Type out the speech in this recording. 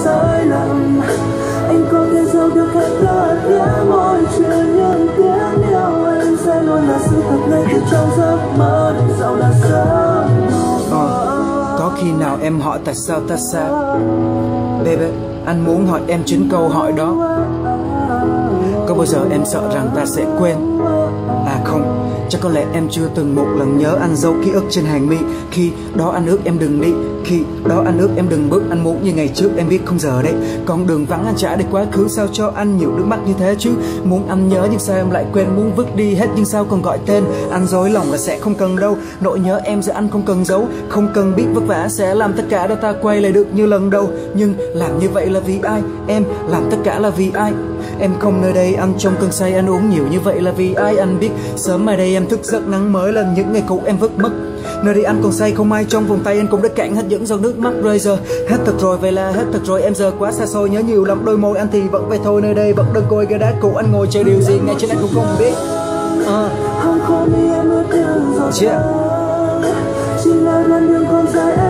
sai lầm. Anh có thể giấu được hết tất cả mọi chuyện, nhưng tiếng yêu em sẽ luôn là sự thật ngay từ trong giấc mơ đừng giàu là giấc mơ. Có khi nào em hỏi tại sao ta xa? Baby, anh muốn hỏi em chính câu hỏi đó. Có bao giờ em sợ rằng ta sẽ quên? À không, chắc có lẽ em chưa từng một lần nhớ anh dấu ký ức trên hàng mi. Khi đó anh ước em đừng đi, khi đó anh ước em đừng bước. Anh muốn như ngày trước em biết không giờ đấy. Con đường vắng anh trả để quá khứ, sao cho anh nhiều nước mắt như thế chứ? Muốn anh nhớ nhưng sao em lại quên, muốn vứt đi hết nhưng sao còn gọi tên. Anh dối lòng là sẽ không cần đâu, nỗi nhớ em giờ anh không cần giấu. Không cần biết vất vả sẽ làm tất cả để ta quay lại được như lần đầu. Nhưng làm như vậy là vì ai? Em làm tất cả là vì ai? Em không nơi đây anh trong cơn say, anh uống nhiều như vậy là vì ai? Anh biết sớm mai đây em thức giấc nắng mới là những ngày cũ em vứt mất. Nơi đây anh còn say không ai trong vòng tay, anh cũng đã cạn hết những giọt nước mắt rơi giờ. Hết thật rồi, vậy là hết thật rồi, em giờ quá xa xôi, nhớ nhiều lắm đôi môi anh thì vẫn vậy thôi. Nơi đây vẫn đơn côi ghế đá cũ, anh ngồi chờ điều gì ngay trên anh cũng không biết. Không khôn đi em ước yêu rồi Yeah. chỉ là đoạn đường còn dài